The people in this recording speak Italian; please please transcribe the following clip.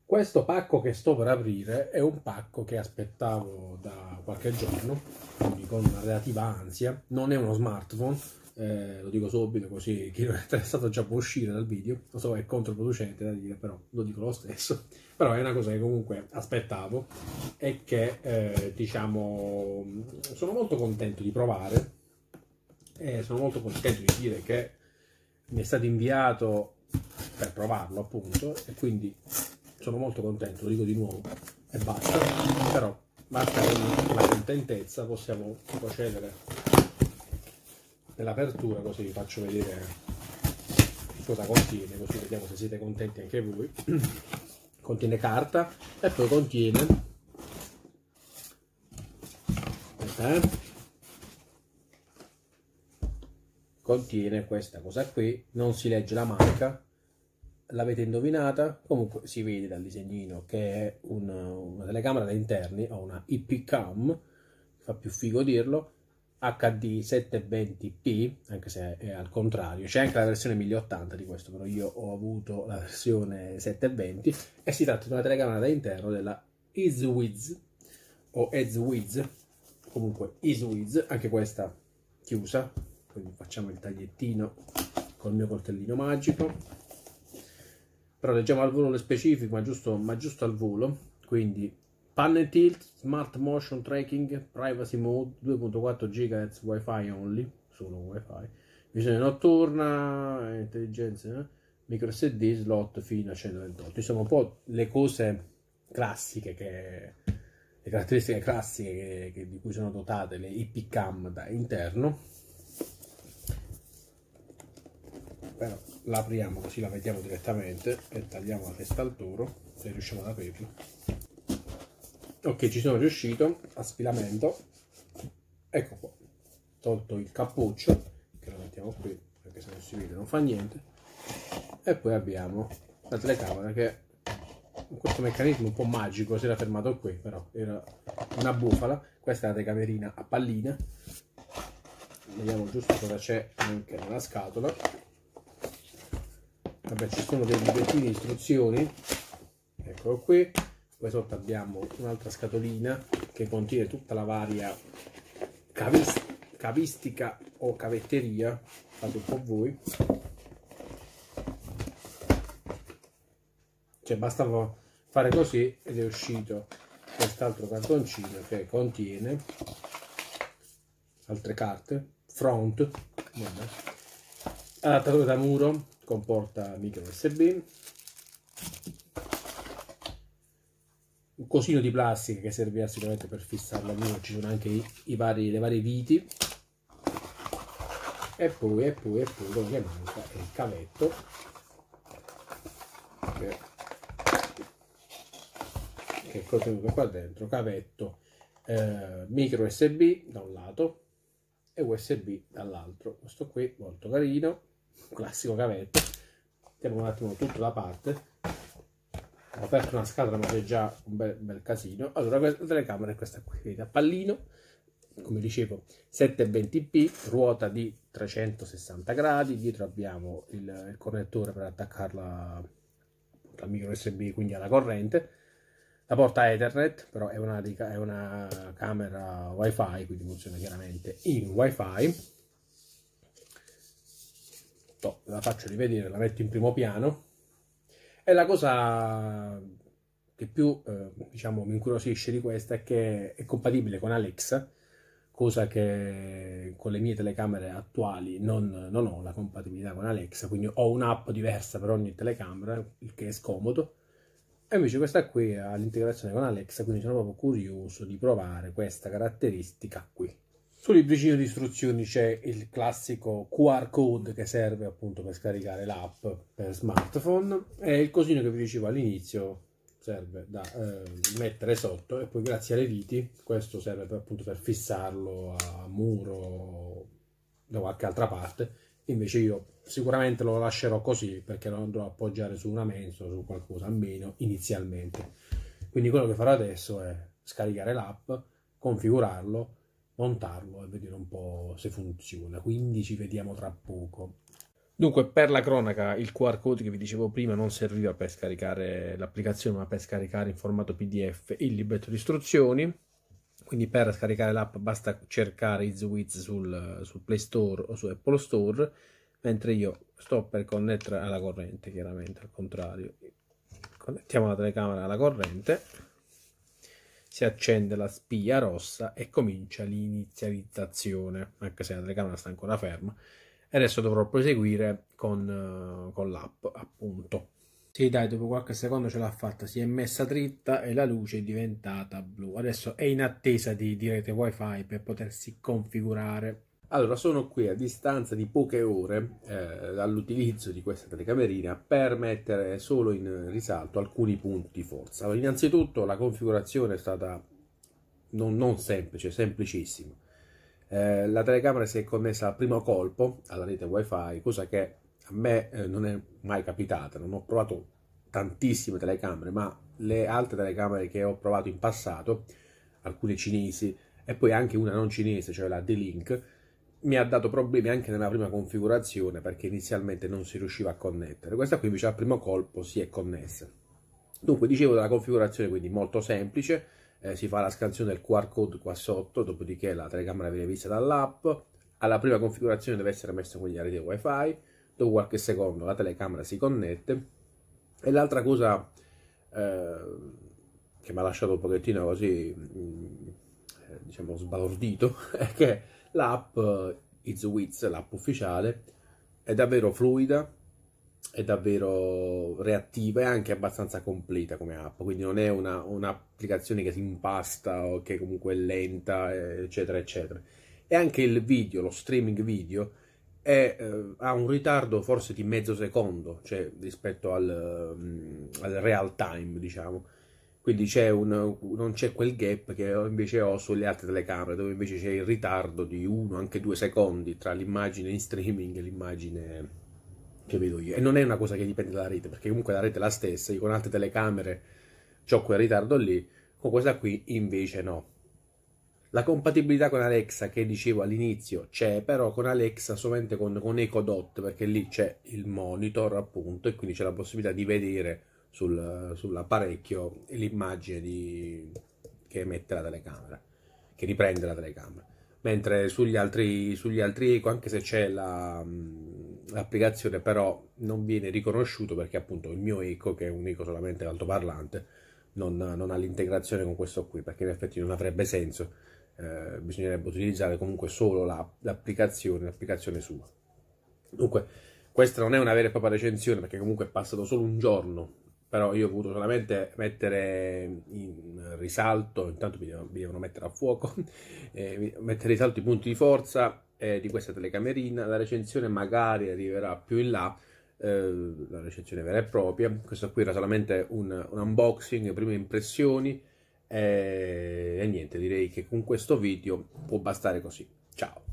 Questo pacco che sto per aprire è un pacco che aspettavo da qualche giorno, quindi con una relativa ansia. Non è uno smartphone, lo dico subito così chi non è interessato già può uscire dal video. Lo so, è controproducente da dire, però lo dico lo stesso. Però è una cosa che comunque aspettavo e che, diciamo, sono molto contento di provare e sono molto contento di dire che mi è stato inviato per provarlo, appunto, e quindi sono molto contento, lo dico di nuovo e basta. Però basta con la contentezza, possiamo procedere nell'apertura, così vi faccio vedere cosa contiene, così vediamo se siete contenti anche voi. Contiene carta e poi contiene questa cosa qui. Non si legge la marca, l'avete indovinata? Comunque si vede dal disegnino che è una telecamera da interni, o una IP cam, fa più figo dirlo, HD 720p, anche se è al contrario. C'è anche la versione 1080 di questo, però io ho avuto la versione 720 e si tratta di una telecamera da interno della Ezwiz o Ezwiz, comunque Ezwiz, anche questa chiusa, quindi facciamo il tagliettino col mio coltellino magico. Però leggiamo al volo le specifiche, ma giusto al volo. Quindi panel tilt, smart motion tracking, privacy mode, 2.4 GHz wifi only, solo wifi, visione notturna, intelligenza, micro SD, slot fino a 128. Insomma, un po' le cose classiche, le caratteristiche classiche di cui sono dotate le IP cam da interno. Però la apriamo così la vediamo direttamente e tagliamo la testa al toro, se riusciamo ad aprirla. Ok, ci sono riuscito a sfilamento. Ecco qua, tolto il cappuccio, che lo mettiamo qui perché se non si vede non fa niente. E poi abbiamo la telecamera che in questo meccanismo un po' magico si era fermato qui, però era una bufala. Questa è la telecamera a pallina. Vediamo giusto cosa c'è anche nella scatola. Vabbè, ci sono dei librettini di istruzioni, eccolo qui. Poi sotto abbiamo un'altra scatolina che contiene tutta la varia cavistica o cavetteria, fate un po' voi. Cioè bastava fare così ed è uscito quest'altro cartoncino che contiene altre carte, front, adattatore da muro con porta micro USB, un cosino di plastica che servirà sicuramente per fissarlo al muro. Ci sono anche le varie viti, e poi quello che manca è il cavetto che è contenuto qua dentro. Cavetto micro USB da un lato e USB dall'altro. Questo qui molto carino, classico cavetto. Mettiamo un attimo tutta la parte. Ho aperto una scatola ma c'è già un bel casino. Allora, la telecamera è questa qui, vedete, a pallino, come dicevo 720p, ruota di 360 gradi. Dietro abbiamo il connettore per attaccarla al micro USB, quindi alla corrente. La porta Ethernet, però è una camera wifi, quindi funziona chiaramente in wifi. La faccio rivedere, la metto in primo piano. E la cosa che più diciamo mi incuriosisce di questa è che è compatibile con Alexa, cosa che con le mie telecamere attuali non ho la compatibilità con Alexa, quindi ho un'app diversa per ogni telecamera, il che è scomodo. E invece questa qui ha l'integrazione con Alexa, quindi sono proprio curioso di provare questa caratteristica qui. Sul libricino di istruzioni c'è il classico QR code che serve appunto per scaricare l'app per smartphone, e il cosino che vi dicevo all'inizio serve da mettere sotto, e poi grazie alle viti questo serve appunto per fissarlo a muro da qualche altra parte. Invece io sicuramente lo lascerò così perché lo andrò a appoggiare su una mensola, su qualcosa almeno inizialmente. Quindi quello che farò adesso è scaricare l'app, configurarlo, montarlo e vedere un po' se funziona. Quindi ci vediamo tra poco. Dunque, per la cronaca, il QR code che vi dicevo prima non serviva per scaricare l'applicazione, ma per scaricare in formato PDF il libretto di istruzioni. Quindi per scaricare l'app basta cercare EasyWiz sul Play Store o su Apple Store, mentre io sto per connettere alla corrente, chiaramente, al contrario. Connettiamo la telecamera alla corrente, si accende la spia rossa e comincia l'inizializzazione, anche se la telecamera sta ancora ferma. E adesso dovrò proseguire con l'app, appunto. Sì, dai, dopo qualche secondo ce l'ha fatta, si è messa dritta e la luce è diventata blu. Adesso è in attesa di rete wifi per potersi configurare. Allora, sono qui a distanza di poche ore dall'utilizzo di questa telecamerina per mettere solo in risalto alcuni punti di forza. Allora, innanzitutto la configurazione è stata non semplice, semplicissima. La telecamera si è connessa al primo colpo alla rete wifi, cosa che a me non è mai capitata. Non ho provato tantissime telecamere, ma le altre telecamere che ho provato in passato, alcune cinesi e poi anche una non cinese, cioè la D-Link, mi ha dato problemi anche nella prima configurazione perché inizialmente non si riusciva a connettere. Questa qui invece al primo colpo si è connessa. Dunque, dicevo della configurazione, quindi molto semplice. Si fa la scansione del QR code qua sotto, dopodiché la telecamera viene vista dall'app. Alla prima configurazione deve essere messa quindi la rete wifi, dopo qualche secondo la telecamera si connette. E l'altra cosa che mi ha lasciato un pochettino così, diciamo, sbalordito, è che l'app EasyWiz, l'app ufficiale, è davvero fluida, è davvero reattiva e anche abbastanza completa come app, quindi non è un'applicazione che si impasta o che comunque è lenta, eccetera eccetera. E anche il video, lo streaming video ha un ritardo forse di mezzo secondo, cioè rispetto al real time, diciamo. Quindi non c'è quel gap che invece ho sulle altre telecamere, dove invece c'è il ritardo di 1, anche 2 secondi tra l'immagine in streaming e l'immagine che vedo io. E non è una cosa che dipende dalla rete, perché comunque la rete è la stessa. Io con altre telecamere ho quel ritardo lì, con questa qui invece no. La compatibilità con Alexa che dicevo all'inizio c'è, però con Alexa solamente con Echo Dot, perché lì c'è il monitor appunto e quindi c'è la possibilità di vedere sull'apparecchio l'immagine che emette la telecamera, che riprende la telecamera. Mentre sugli altri Echo, anche se c'è l'applicazione, però non viene riconosciuto perché appunto il mio Echo, che è un Echo solamente altoparlante, non ha l'integrazione con questo qui, perché in effetti non avrebbe senso. Bisognerebbe utilizzare comunque solo l'applicazione sua. Dunque, questa non è una vera e propria recensione perché comunque è passato solo un giorno, però io ho voluto solamente mettere in risalto, intanto mi devono mettere a fuoco, mettere in risalto i punti di forza di questa telecamerina. La recensione magari arriverà più in là, la recensione vera e propria. Questo qui era solamente un unboxing, prime impressioni, e niente, direi che con questo video può bastare così. Ciao!